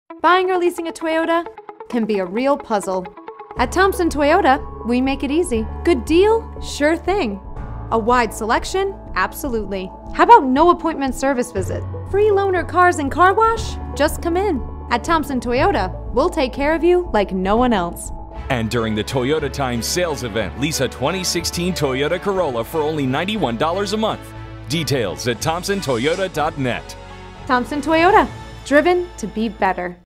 Buying or leasing a Toyota can be a real puzzle. At Thompson Toyota, we make it easy. Good deal? Sure thing. A wide selection? Absolutely. How about no appointment service visit? Free loaner cars and car wash? Just come in. At Thompson Toyota, we'll take care of you like no one else. And during the Toyota Times sales event, lease a 2016 Toyota Corolla for only $91 a month. Details at thompsontoyota.net. Thompson Toyota, driven to be better.